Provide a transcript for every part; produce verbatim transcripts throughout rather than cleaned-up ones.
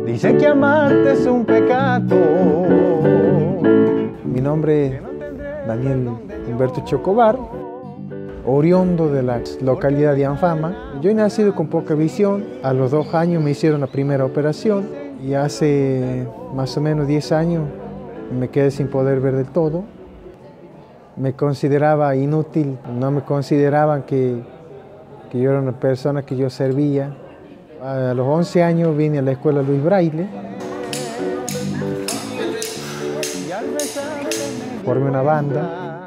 Dicen que amarte es un pecado. Mi nombre es Daniel Humberto Chocobar, oriundo de la localidad de Anfama. Yo he nacido con poca visión. A los dos años me hicieron la primera operación y hace más o menos diez años me quedé sin poder ver del todo. Me consideraba inútil, no me consideraban que, que yo era una persona que yo servía. A los once años vine a la escuela Luis Braille. Formé una banda.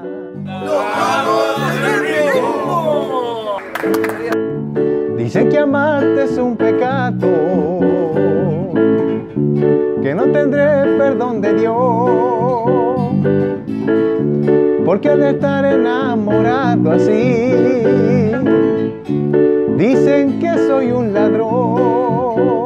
Dicen que amarte es un pecado, que no tendré perdón de Dios, porque al estar enamorado así, dicen que soy un ladrón.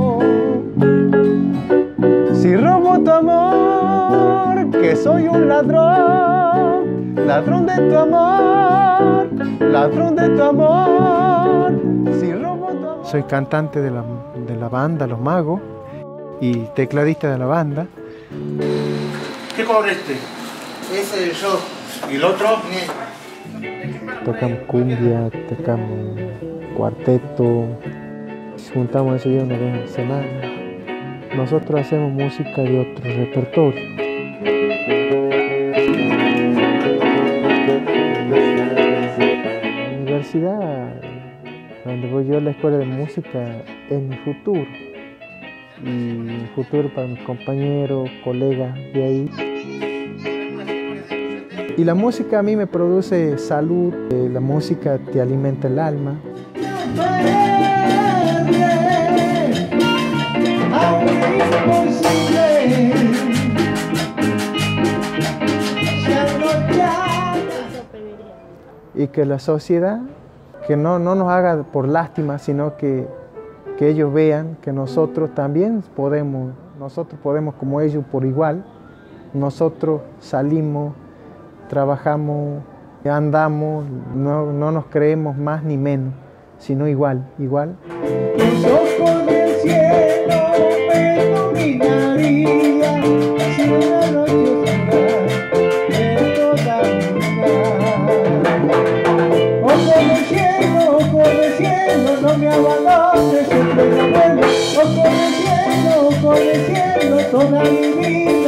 Si robo tu amor, que soy un ladrón, ladrón de tu amor, ladrón de tu amor. Si robo tu amor. Soy cantante de la, de la banda Los Magos y tecladista de la banda. ¿Qué color es este? Ese es yo. ¿Y el otro? Tocamos cumbia, tocamos cuarteto, juntamos ese día una vez a la semana. Nosotros hacemos música de otro repertorio. La universidad, donde voy yo a la escuela de música, es mi futuro. Y mi futuro para mis compañeros, colegas de ahí. Y la música a mí me produce salud, la música te alimenta el alma. Y que la sociedad, que no, no nos haga por lástima, sino que, que ellos vean que nosotros también podemos, nosotros podemos como ellos por igual. Nosotros salimos, trabajamos, andamos, no, no nos creemos más ni menos, sino igual, igual. Los ojos del cielo me dominaría si una noche soñar de toda mi vida. Ojo del cielo, ojo del cielo, no me abandones, siempre me vuelvo. Ojo del cielo, ojo del cielo, toda mi vida.